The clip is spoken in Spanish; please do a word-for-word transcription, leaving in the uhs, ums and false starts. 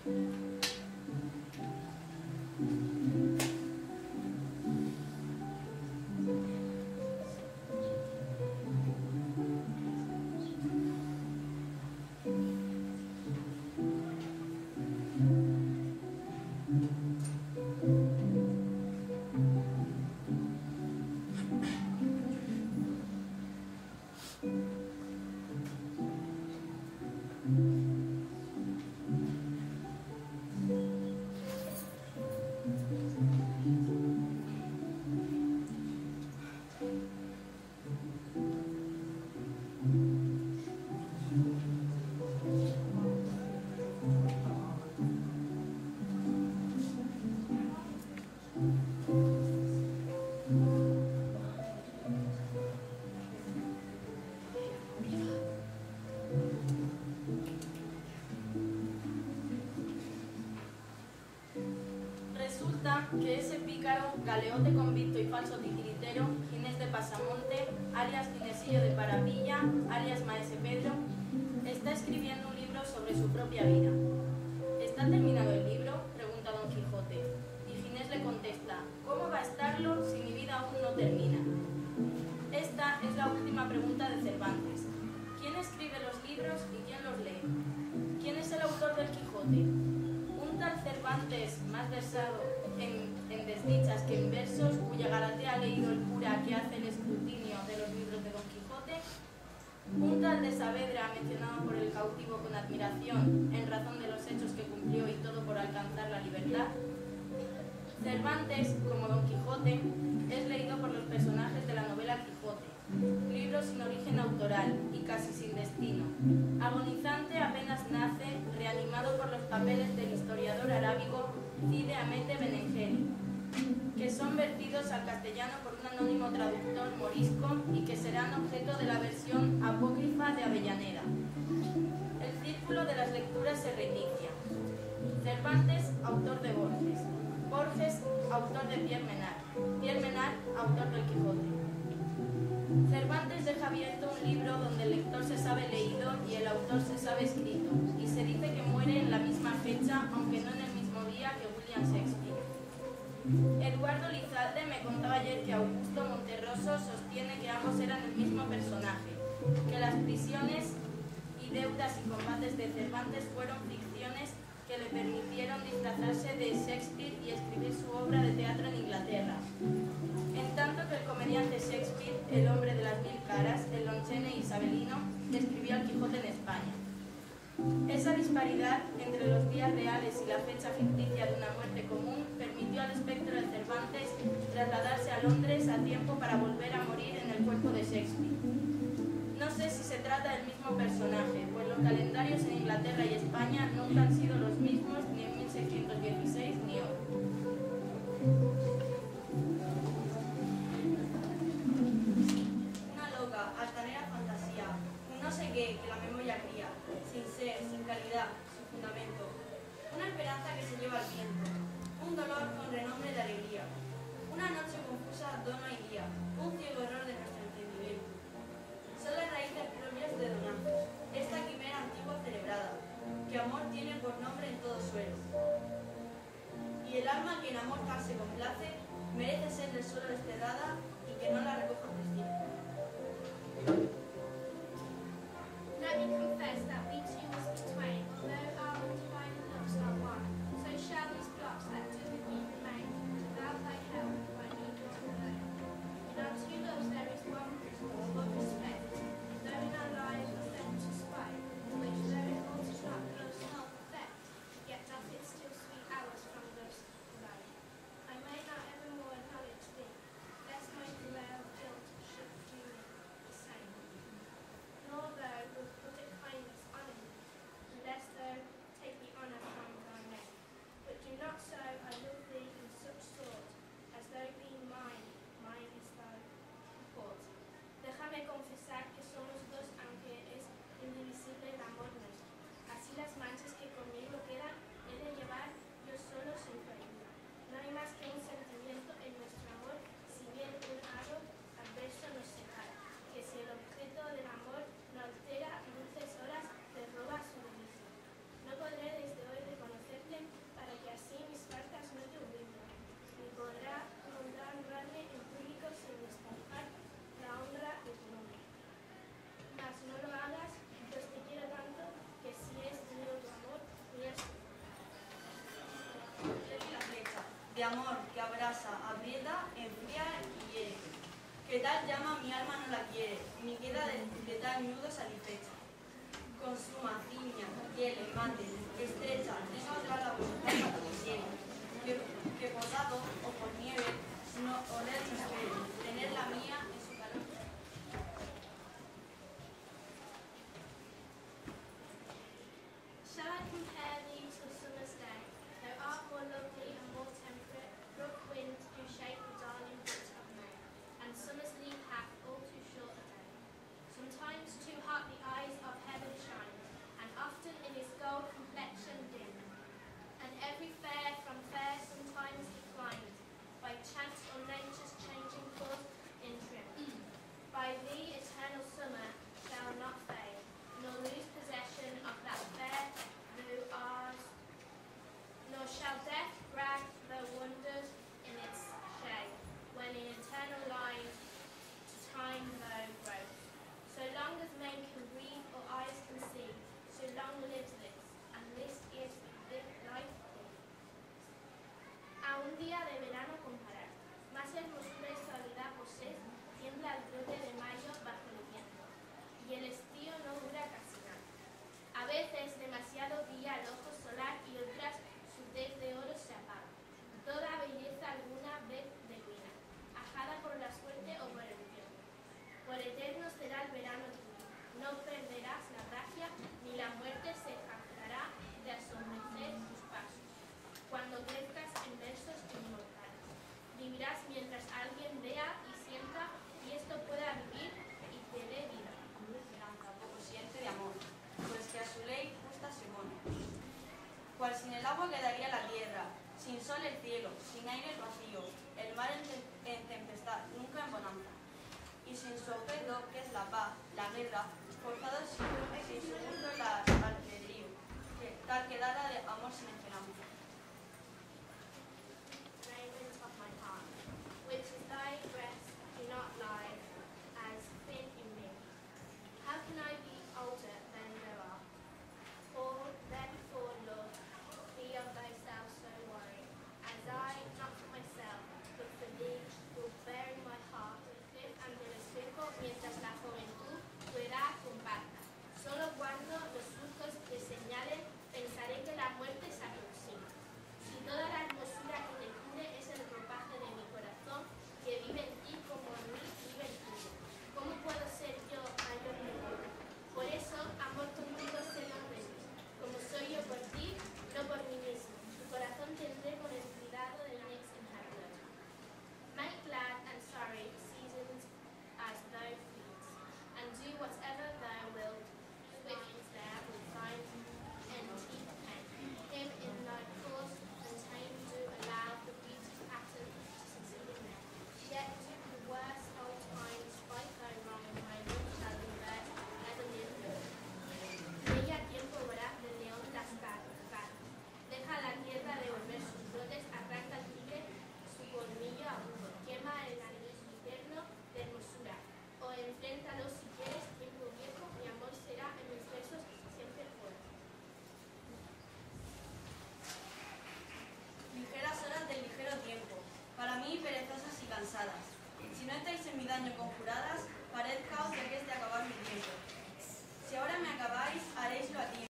Que ese pícaro, galeote convicto y falso titiritero, Ginés de Pasamonte, alias Ginesillo de Parapilla, alias Maese Pedro, está escribiendo un libro sobre su propia vida. ¿Está terminado el libro?, pregunta Don Quijote, y Ginés le contesta: ¿cómo va a estarlo si mi vida aún no termina? Esta es la última pregunta de Cervantes. ¿Quién escribe los libros y quién los lee? ¿Quién es el autor del Quijote? ¿Un tal Cervantes más versado en, en desdichas que en versos, cuya galatea ha leído el cura que hace el escrutinio de los libros de Don Quijote? ¿Un tal de Saavedra mencionado por el cautivo con admiración en razón de los hechos que cumplió y todo por alcanzar la libertad? Cervantes, como Don Quijote, es leído por los personajes de la novela Quijote, libro sin origen autoral y casi sin destino, agonizante apenas nace, reanimado por los papeles del historiador arábigo Cide Hamete Benengeli, que son vertidos al castellano por un anónimo traductor morisco y que serán objeto de la versión apócrifa de Avellaneda. El círculo de las lecturas se reinicia. Cervantes, autor de Borges. Borges, autor de Pierre Menard. Pierre Menard, autor del Quijote. Cervantes deja abierto un libro donde el lector se sabe leído y el autor se sabe escrito, y se dice que muere en la misma fecha, aunque no en el mismo día que William Shakespeare. Eduardo Lizalde me contaba ayer que Augusto Monterroso sostiene que ambos eran el mismo personaje, que las prisiones y deudas y combates de Cervantes fueron ficciones que le permitieron disfrazarse de Shakespeare y escribir su obra de teatro en Inglaterra. En tanto que el comediante Shakespeare, el hombre de las mil caras, el lonchene isabelino, escribió el Quijote en España. Esa disparidad entre los días reales y la fecha ficticia de una muerte común permitió al espectro de Cervantes trasladarse a Londres a tiempo para volver a morir en el cuerpo de Shakespeare. No sé si se trata del mismo personaje, pues los calendarios en Inglaterra y España nunca han sido los mismos ni en mil seiscientos dieciséis ni hoy. Una loca, altanera fantasía, un no sé qué que la memoria cría, sin ser, sin calidad, sin fundamento. Una esperanza que se lleva al viento, un dolor con renombre de alegría. Una noche confusa, dona y día, un ciego error de nuestro entendimiento. Son las raíces propias de Donanzos, esta quimera antigua celebrada, que amor tiene por nombre en todo suelo. Y el alma que en amor tal se complace, merece ser del suelo desterrada y que no la recoja prestigio. Let me confess that we two must be twain, although our undivided loves are one. So shall these blocks that do with me remain, without thy help, I need not alone. In our two loves there is one of respect, though in our lives are sent to spite, which though it alters not love's health effect, yet doth it still sweet hours from love's light. I may not evermore acknowledge thee, lest my delay of guilt should do the same. Nor though with perfect kindness honest amor que abrasa, aprieta, enfría y hiere. Que tal llama mi alma no la quiere, ni queda de, de tal nudo satisfecha. Consuma, ciña, hiele, mate, estrecha, tenga otra la voluntad para que quiere. Que, que por dado o por nieve, no oler no espere, tener la mía en su calor. Shall I compare thee to summer's day? Thou art more lovely and more temperate, rough winds do shake the darling woods of May, and summer's leaf hath all too short a day. Sometimes too hot the eyes of heaven shine, and often in his gold complexion dim, and every fair from fair sometimes declined, by chance or nature's changing course in trim. By thee eternal summer shall not fade, nor lose possession of that fair thou art, nor shall death brag the wonders in its shade, when in eternal line to time thou grows. So long as men can read or eyes can see, so long lives this, and this is this life. A un día de verano comparar, más hermosura y suavidad posees, tiembla el brote de mayo bajo el viento, y el estío no dura casi nada. A veces demasiado brilla el ojo solar y otras su tez de oro se apaga. Toda belleza alguna vez declina, ajada por la suerte o por el tiempo. Por eterno será el verano tuyo, no perderás la gracia, ni la muerte se jactará de asombrecer tus pasos. Cuando crezcas en versos inmortales, vivirás mientras alguien vea y sienta y esto pueda vivir y te dé vida. Tampoco siente de amor, pues que a su ley justa se pone. Cual sin el agua quedaría la tierra, sin sol el cielo, sin aire el vacío, el mar en, te en tempestad, nunca en bonanza. Y sin su objeto, que es la paz, la guerra, forzado sin, sin su mundo el albedrío, que tal quedara de amor sin esperanza. Raiment of my heart, which is thy breast, do not lie as thin in me. How can I be older than thou art? For therefore, Lord, be of thyself so worried, as I, not for myself, but for thee, will bear in my heart, live ante el espejo mientras la juventud tu edad comparta. Solo cuando los surcos te señalen, pensaré que la muerte se aproxima. Si toda la hermosura que te cubre es el ropaje de mi corazón, que vive en ti como en mí vive el tuyo, ¿cómo puedo ser yo mayor que tú? Por eso, amor contigo sé los retos, como soy yo por ti, no por mí mismo. Tu corazón tendré con el cuidado del next inhabitant. Make glad and sorry seasons as thou feeds, and do whatever thou wilt. Swift there will find and keep pen. Him in thy course and tame do allow the beauty pattern to succeed in them. Yet do the worst old time, despite thy wrong, my love shall be versed as a little. Ella tiempo voraz del león las cargas. Deja la tierra devolver sus brotes, arranca el tigre su colmillo agudo, quema el anillo eterno de hermosura. O enfréntalo si quieres, tiempo viejo, mi amor será en mis versos siempre fuerte. Ligeras horas del ligero tiempo, para mí perezosas y cansadas. Si no estáis en mi daño conjuradas, parezcaos de que es de acabar mi tiempo. Si ahora me acabáis, haréislo a tiempo.